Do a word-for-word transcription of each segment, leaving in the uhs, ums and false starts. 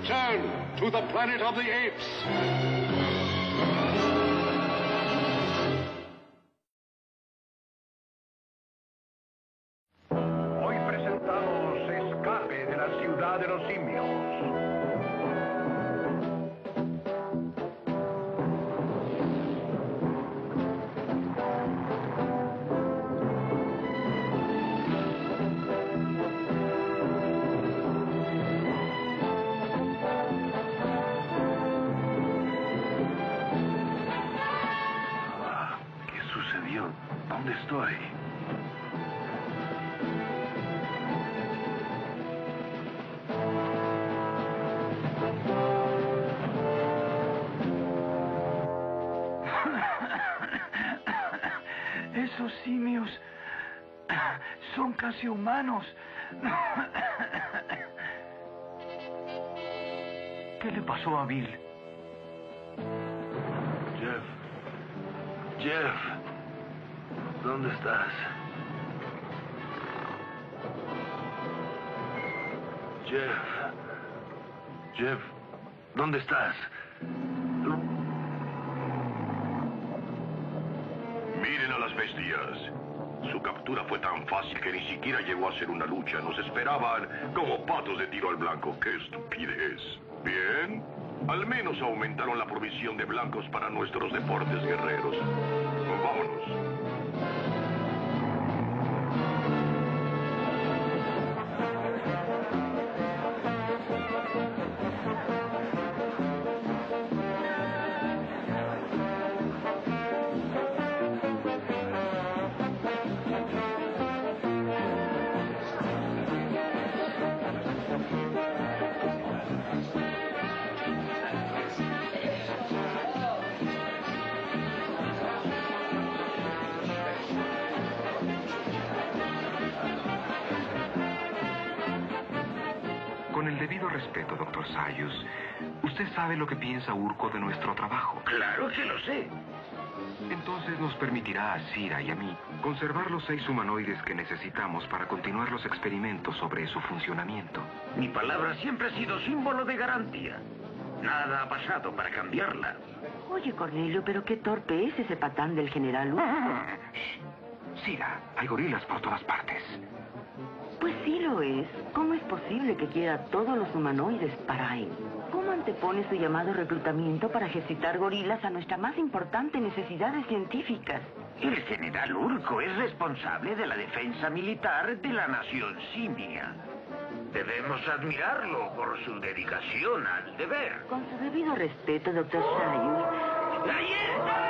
Return to the planet of the apes. Hoy presentamos Escape de la Ciudad de los Simios. ¿Dónde estoy? Esos simios son casi humanos. ¿Qué le pasó a Bill? Jeff. Jeff. ¿Dónde estás? Jeff. Jeff, ¿dónde estás? Miren a las bestias. Su captura fue tan fácil que ni siquiera llegó a ser una lucha. Nos esperaban como patos de tiro al blanco. ¡Qué estupidez! Bien. Al menos aumentaron la provisión de blancos para nuestros deportes guerreros. Vámonos. Con el debido respeto, doctor Sayus, ¿usted sabe lo que piensa Urco de nuestro trabajo? Claro que lo sé. Entonces nos permitirá a Cira y a mí conservar los seis humanoides que necesitamos para continuar los experimentos sobre su funcionamiento. Mi palabra siempre ha sido símbolo de garantía. Nada ha pasado para cambiarla. Oye, Cornelio, pero qué torpe es ese patán del general Urco. Cira, hay gorilas por todas partes. Pues sí lo es. ¿Cómo es posible que quiera todos los humanoides para él? ¿Cómo antepone su llamado reclutamiento para ejercitar gorilas a nuestra más importante necesidades científicas? El general Urco es responsable de la defensa militar de la nación simia. Debemos admirarlo por su dedicación al deber. Con su debido respeto, doctor Sayus. ¡Ahí está!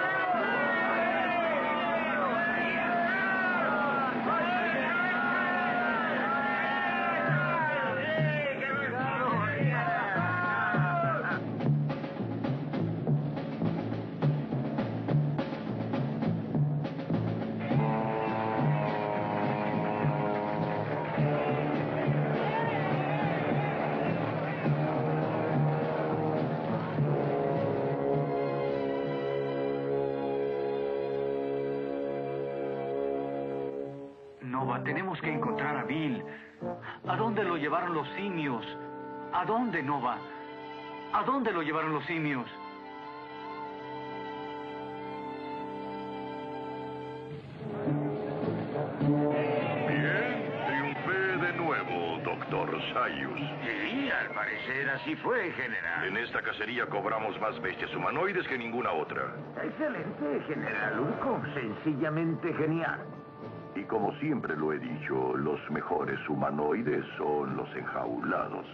Nova, tenemos que encontrar a Bill. ¿A dónde lo llevaron los simios? ¿A dónde, Nova? ¿A dónde lo llevaron los simios? Bien, triunfé de nuevo, doctor Sayus. Sí, al parecer así fue, general. En esta cacería cobramos más bestias humanoides que ninguna otra. Excelente, general Urco. Sencillamente genial. Y como siempre lo he dicho, los mejores humanoides son los enjaulados.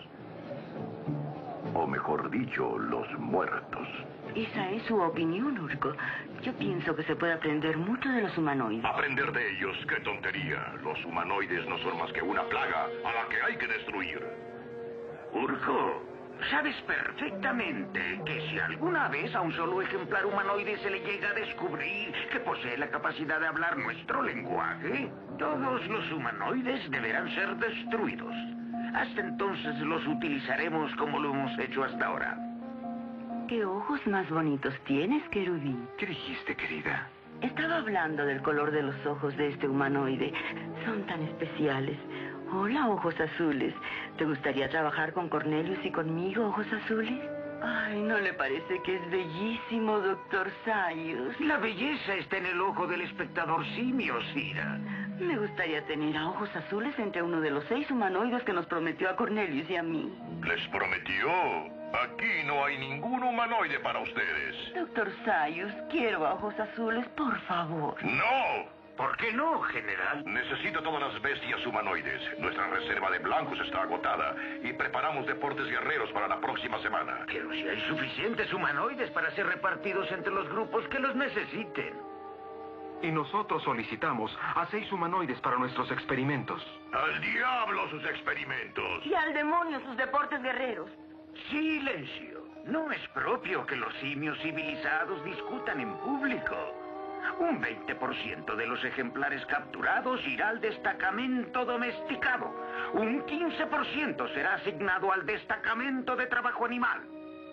O mejor dicho, los muertos. Esa es su opinión, Urco. Yo pienso que se puede aprender mucho de los humanoides. Aprender de ellos, qué tontería. Los humanoides no son más que una plaga a la que hay que destruir. Urco, sabes perfectamente que si alguna vez a un solo ejemplar humanoide se le llega a descubrir que posee la capacidad de hablar nuestro lenguaje, todos los humanoides deberán ser destruidos. Hasta entonces los utilizaremos como lo hemos hecho hasta ahora. ¿Qué ojos más bonitos tienes, querubín? ¿Qué dijiste, querida? Estaba hablando del color de los ojos de este humanoide. Son tan especiales. Hola, ojos azules. ¿Te gustaría trabajar con Cornelius y conmigo, ojos azules? Ay, ¿no le parece que es bellísimo, doctor Sayus? La belleza está en el ojo del espectador simio, Cira. Me gustaría tener a ojos azules entre uno de los seis humanoides que nos prometió a Cornelius y a mí. ¿Les prometió? Aquí no hay ningún humanoide para ustedes. Doctor Sayus, quiero a ojos azules, por favor. ¡No! ¿Por qué no, general? Necesito todas las bestias humanoides. Nuestra reserva de blancos está agotada y preparamos deportes guerreros para la próxima semana. Pero si hay suficientes humanoides para ser repartidos entre los grupos que los necesiten. Y nosotros solicitamos a seis humanoides para nuestros experimentos. ¡Al diablo sus experimentos! Y al demonio sus deportes guerreros. Silencio. No es propio que los simios civilizados discutan en público. Un veinte por ciento de los ejemplares capturados irá al destacamento domesticado. Un quince por ciento será asignado al destacamento de trabajo animal.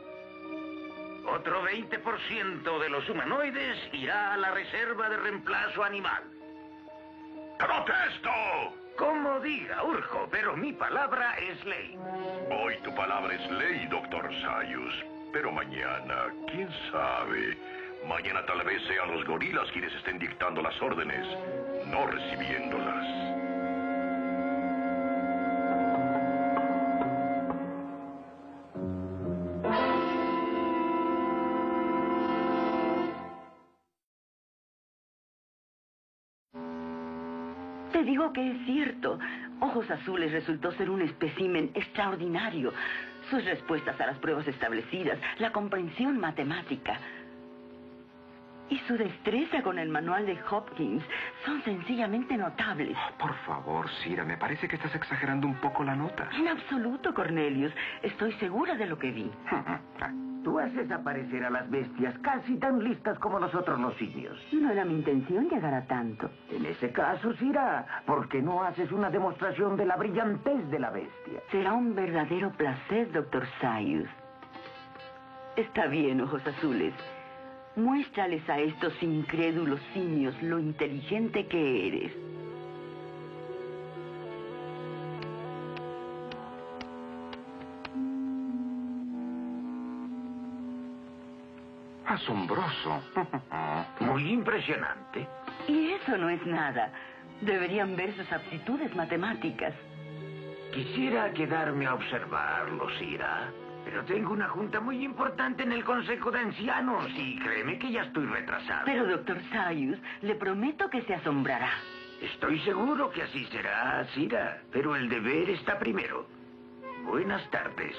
Otro veinte por ciento de los humanoides irá a la reserva de reemplazo animal. ¡Protesto! Como diga, Urjo, pero mi palabra es ley. Hoy tu palabra es ley, doctor Sayus. Pero mañana, quién sabe... Mañana tal vez sean los gorilas quienes estén dictando las órdenes, no recibiéndolas. Te digo que es cierto. Ojos Azules resultó ser un espécimen extraordinario. Sus respuestas a las pruebas establecidas, la comprensión matemática... y su destreza con el manual de Hopkins son sencillamente notables. Oh, por favor, Cira, me parece que estás exagerando un poco la nota. En absoluto, Cornelius. Estoy segura de lo que vi. Tú haces aparecer a las bestias casi tan listas como nosotros los simios. No era mi intención llegar a tanto. En ese caso, Cira, ¿por qué no haces una demostración de la brillantez de la bestia? Será un verdadero placer, doctor Sayus. Está bien, Ojos Azules. Muéstrales a estos incrédulos simios lo inteligente que eres. Asombroso. Muy impresionante. Y eso no es nada. Deberían ver sus aptitudes matemáticas. Quisiera quedarme a observarlo, Cira. Pero tengo una junta muy importante en el Consejo de Ancianos y créeme que ya estoy retrasado. Pero, doctor Sayus, le prometo que se asombrará. Estoy seguro que así será, Cira, pero el deber está primero. Buenas tardes.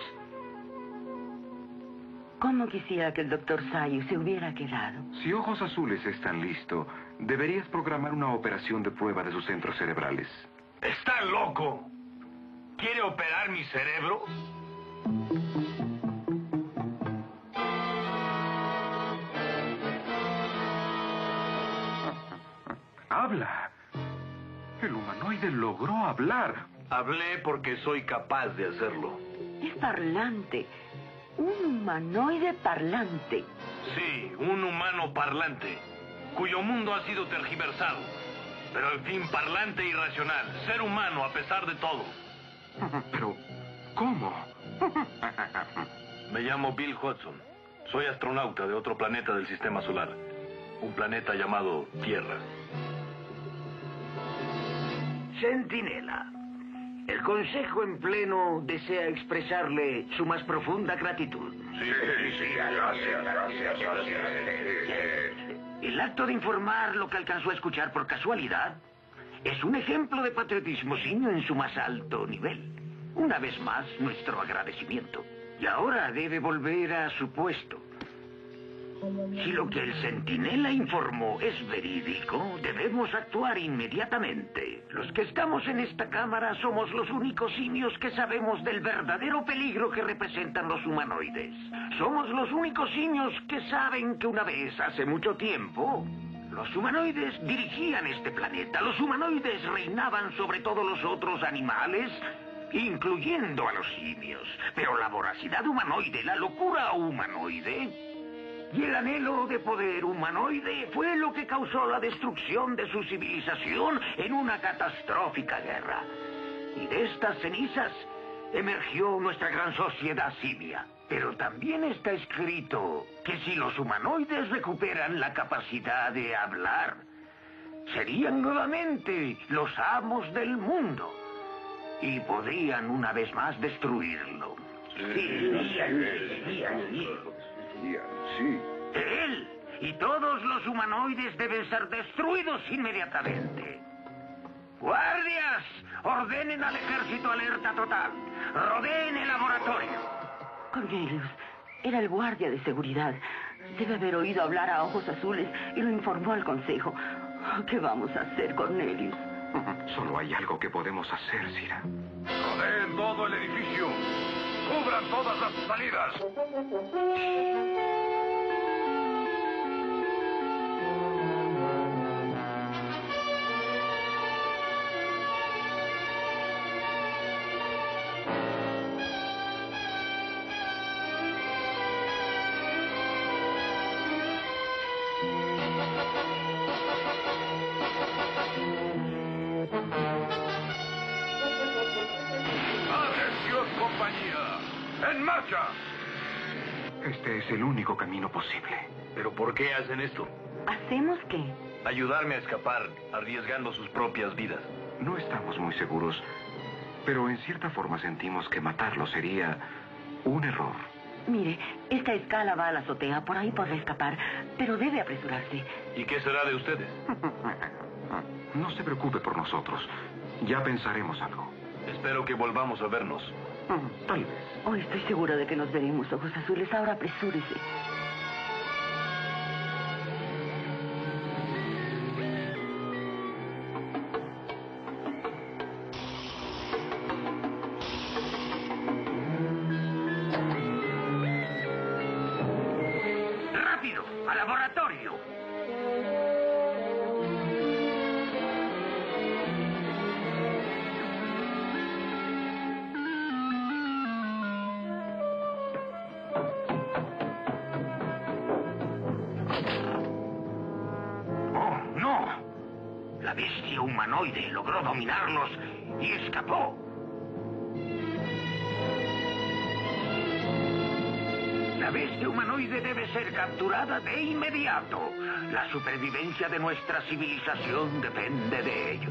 ¿Cómo quisiera que el doctor Sayus se hubiera quedado? Si Ojos Azules están listo, deberías programar una operación de prueba de sus centros cerebrales. ¿Está loco? ¿Quiere operar mi cerebro? ¡Habla! El humanoide logró hablar. Hablé porque soy capaz de hacerlo. Es parlante. Un humanoide parlante. Sí, un humano parlante, cuyo mundo ha sido tergiversado. Pero en fin, parlante y racional. Ser humano a pesar de todo. Pero, ¿cómo? Me llamo Bill Hudson. Soy astronauta de otro planeta del sistema solar. Un planeta llamado Tierra. Centinela. El Consejo en pleno desea expresarle su más profunda gratitud. Sí, sí, sí, gracias, gracias, gracias. El acto de informar lo que alcanzó a escuchar por casualidad es un ejemplo de patriotismo simio en su más alto nivel. Una vez más, nuestro agradecimiento. Y ahora debe volver a su puesto. Si lo que el centinela informó es verídico, debemos actuar inmediatamente. Los que estamos en esta cámara somos los únicos simios que sabemos del verdadero peligro que representan los humanoides. Somos los únicos simios que saben que una vez, hace mucho tiempo, los humanoides dirigían este planeta. Los humanoides reinaban sobre todos los otros animales, incluyendo a los simios. Pero la voracidad humanoide, la locura humanoide y el anhelo de poder humanoide fue lo que causó la destrucción de su civilización en una catastrófica guerra. Y de estas cenizas emergió nuestra gran sociedad simia. Pero también está escrito que si los humanoides recuperan la capacidad de hablar, serían nuevamente los amos del mundo y podrían una vez más destruirlo. Sí, Sí. Él y todos los humanoides deben ser destruidos inmediatamente. ¡Guardias! Ordenen al ejército alerta total. Rodeen el laboratorio. Cornelius, era el guardia de seguridad. Debe haber oído hablar a Ojos Azules y lo informó al consejo. ¿Qué vamos a hacer, Cornelius? Solo hay algo que podemos hacer, Cira. Rodeen todo el edificio. Cubran todas las salidas. ¡En marcha! Este es el único camino posible. ¿Pero por qué hacen esto? ¿Hacemos qué? Ayudarme a escapar, arriesgando sus propias vidas. No estamos muy seguros, pero en cierta forma sentimos que matarlo sería un error. Mire, esta escala va a la azotea, por ahí podrá escapar, pero debe apresurarse. ¿Y qué será de ustedes? No se preocupe por nosotros. Ya pensaremos algo. Espero que volvamos a vernos. Tal vez. Oh, estoy segura de que nos veremos, Ojos Azules. Ahora apresúrese. ¡Rápido! ¡Al laboratorio! La bestia humanoide logró dominarlos y escapó. La bestia humanoide debe ser capturada de inmediato. La supervivencia de nuestra civilización depende de ello.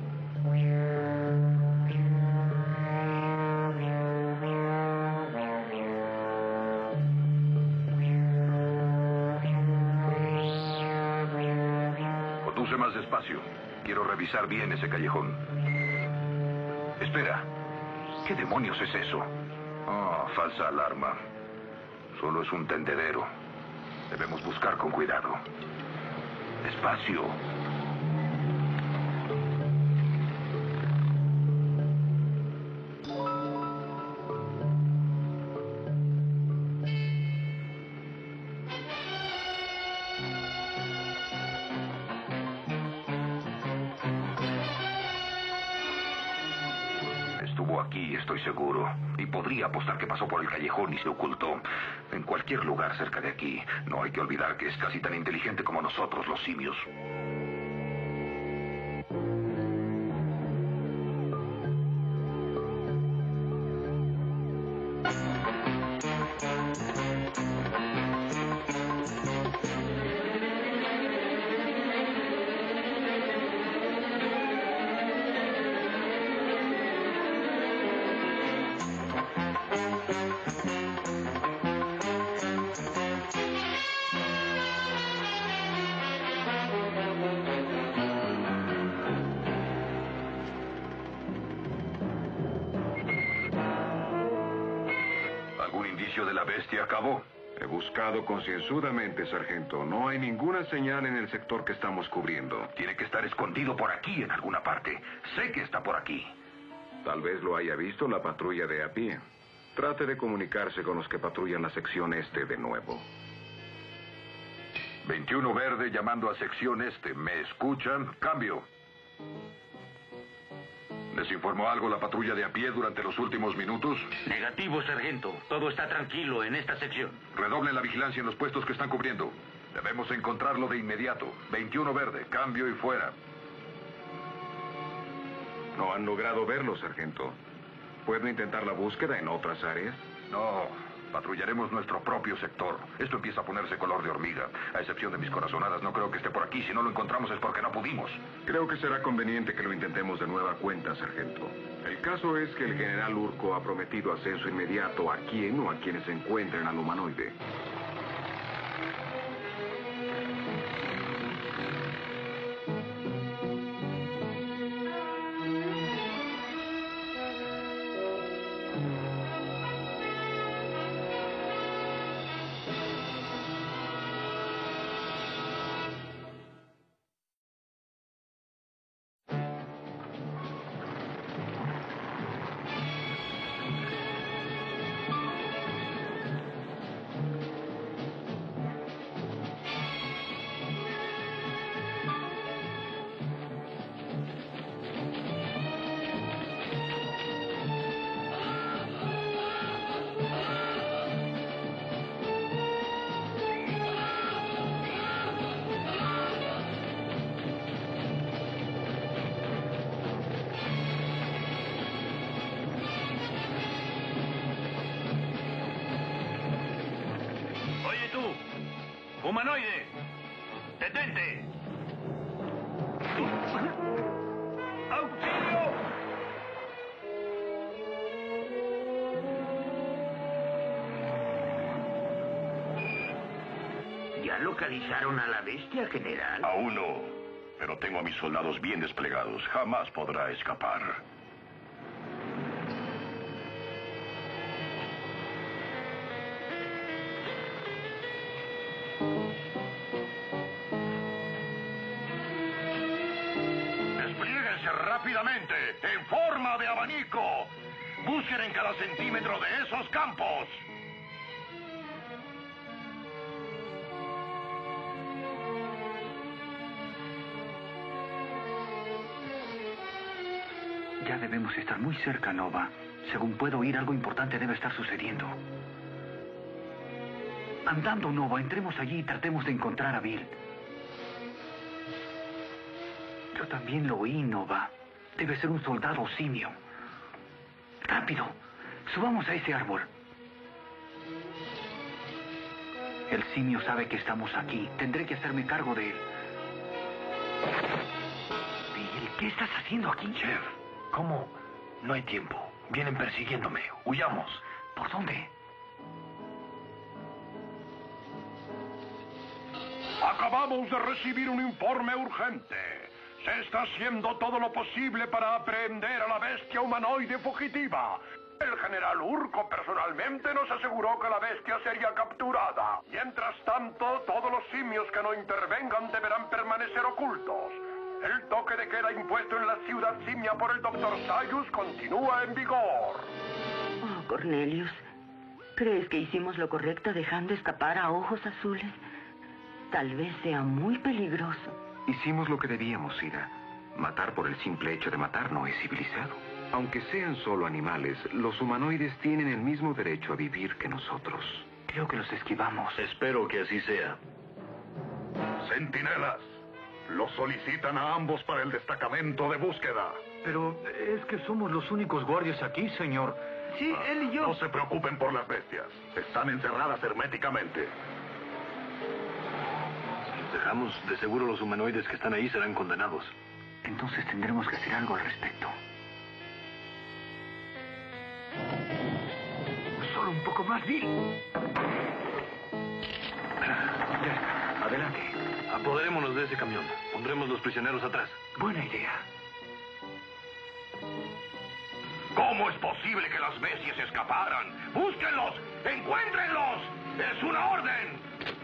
Conduce más despacio. Quiero revisar bien ese callejón. Espera. ¿Qué demonios es eso? Oh, falsa alarma. Solo es un tendedero. Debemos buscar con cuidado. Despacio. Estuvo aquí, estoy seguro. Y podría apostar que pasó por el callejón y se ocultó. En cualquier lugar cerca de aquí. No hay que olvidar que es casi tan inteligente como nosotros, los simios. De la bestia acabó. He buscado concienzudamente, sargento. No hay ninguna señal en el sector que estamos cubriendo. Tiene que estar escondido por aquí en alguna parte. Sé que está por aquí. Tal vez lo haya visto la patrulla de a pie. Trate de comunicarse con los que patrullan la sección este de nuevo. veintiuno verde llamando a sección este. ¿Me escuchan? Cambio. ¿Les informó algo la patrulla de a pie durante los últimos minutos? Negativo, sargento. Todo está tranquilo en esta sección. Redoblen la vigilancia en los puestos que están cubriendo. Debemos encontrarlo de inmediato. veintiuno verde, cambio y fuera. No han logrado verlo, sargento. ¿Puedo intentar la búsqueda en otras áreas? No, patrullaremos nuestro propio sector. Esto empieza a ponerse color de hormiga. A excepción de mis corazonadas, no creo que esté por aquí. Si no lo encontramos es porque no pudimos. Creo que será conveniente que lo intentemos de nueva cuenta, sargento. El caso es que el general Urco ha prometido ascenso inmediato a quien o a quienes se encuentren al humanoide. ¡Humanoide! ¡Detente! ¡Auxilio! ¿Ya localizaron a la bestia, general? Aún no, pero tengo a mis soldados bien desplegados. Jamás podrá escapar. ¡Desplíguense rápidamente, en forma de abanico! ¡Busquen en cada centímetro de esos campos! Ya debemos estar muy cerca, Nova. Según puedo oír, algo importante debe estar sucediendo. Andando, Nova, entremos allí y tratemos de encontrar a Bill. Yo también lo oí, Nova. Debe ser un soldado simio. ¡Rápido! Subamos a ese árbol. El simio sabe que estamos aquí. Tendré que hacerme cargo de él. Bill, ¿qué estás haciendo aquí? Chef, ¿cómo? No hay tiempo. Vienen persiguiéndome. Huyamos. ¿Por dónde? Acabamos de recibir un informe urgente. Se está haciendo todo lo posible para aprehender a la bestia humanoide fugitiva. El general Urco personalmente nos aseguró que la bestia sería capturada. Mientras tanto, todos los simios que no intervengan deberán permanecer ocultos. El toque de queda impuesto en la ciudad simia por el doctor Sayus continúa en vigor. Oh, Cornelius, ¿crees que hicimos lo correcto dejando escapar a Ojos Azules? Tal vez sea muy peligroso. Hicimos lo que debíamos, Ira. Matar por el simple hecho de matar no es civilizado. Aunque sean solo animales, los humanoides tienen el mismo derecho a vivir que nosotros. Creo que los esquivamos. Espero que así sea. Centinelas, los solicitan a ambos para el destacamento de búsqueda. Pero es que somos los únicos guardias aquí, señor. Sí, él y yo. No se preocupen por las bestias. Están encerradas herméticamente. Si los dejamos, de seguro los humanoides que están ahí serán condenados. Entonces tendremos que hacer algo al respecto. Solo un poco más, Bill. Ya está. Adelante. Apoderémonos de ese camión. Pondremos los prisioneros atrás. Buena idea. ¿Cómo es posible que las bestias escaparan? ¡Búsquenlos! ¡Encuéntrenlos! ¡Es una orden!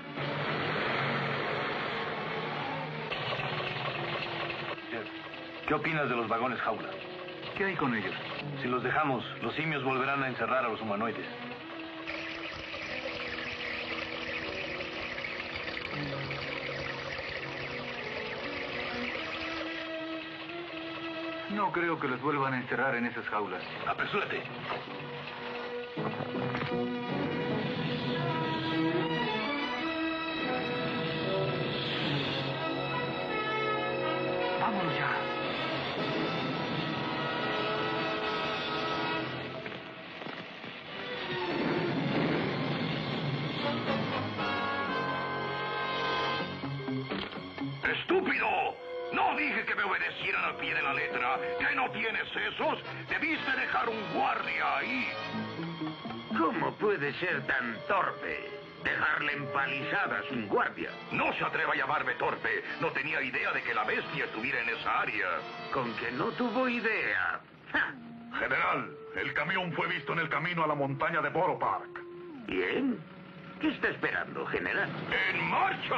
¿Qué opinas de los vagones jaula? ¿Qué hay con ellos? Si los dejamos, los simios volverán a encerrar a los humanoides. No creo que los vuelvan a encerrar en esas jaulas. ¡Apresúrate! ¡Vámonos ya! No dije que me obedecieran al pie de la letra. ¿Que no tienes sesos? Debiste dejar un guardia ahí. ¿Cómo puede ser tan torpe? Dejarle empalizada sin guardia. No se atreva a llamarme torpe. No tenía idea de que la bestia estuviera en esa área. Con que no tuvo idea. ¡Ja! General, el camión fue visto en el camino a la montaña de Borough Park. Bien. ¿Qué está esperando, general? ¡En marcha!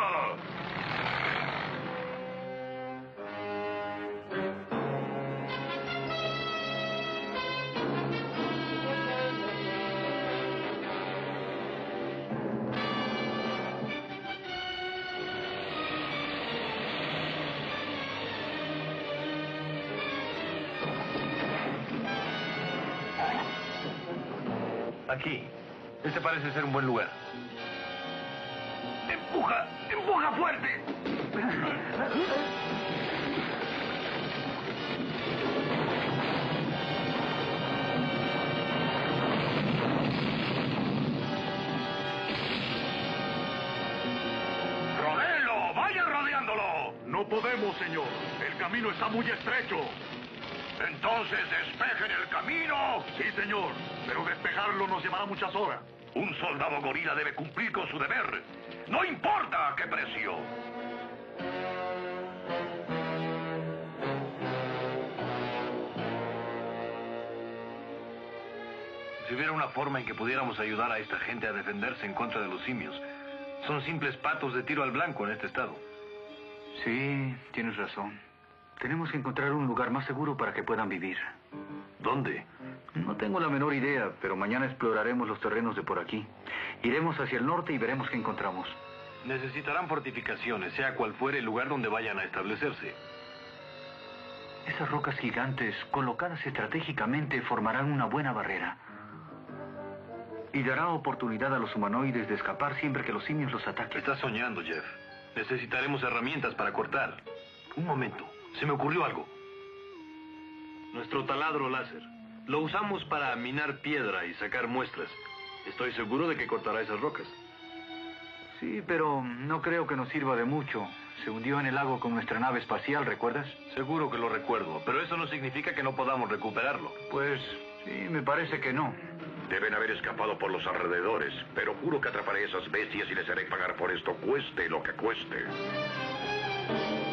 Aquí. Este parece ser un buen lugar. ¡Empuja! ¡Empuja fuerte! ¡Rodéelo! ¡Vaya rodeándolo! No podemos, señor. El camino está muy estrecho. Entonces despejen el camino. Sí, señor, pero despejarlo nos llevará muchas horas. Un soldado gorila debe cumplir con su deber. No importa a qué precio. Si hubiera una forma en que pudiéramos ayudar a esta gente a defenderse en contra de los simios. Son simples patos de tiro al blanco en este estado. Sí, tienes razón. Tenemos que encontrar un lugar más seguro para que puedan vivir. ¿Dónde? No tengo la menor idea, pero mañana exploraremos los terrenos de por aquí. Iremos hacia el norte y veremos qué encontramos. Necesitarán fortificaciones, sea cual fuere el lugar donde vayan a establecerse. Esas rocas gigantes, colocadas estratégicamente, formarán una buena barrera. Y dará oportunidad a los humanoides de escapar siempre que los simios los ataquen. Estás soñando, Jeff. Necesitaremos herramientas para cortar. Un momento. Se me ocurrió algo. Nuestro taladro láser. Lo usamos para minar piedra y sacar muestras. Estoy seguro de que cortará esas rocas. Sí, pero no creo que nos sirva de mucho. Se hundió en el lago con nuestra nave espacial, ¿recuerdas? Seguro que lo recuerdo, pero eso no significa que no podamos recuperarlo. Pues sí, me parece que no. Deben haber escapado por los alrededores, pero juro que atraparé a esas bestias y les haré pagar por esto, cueste lo que cueste.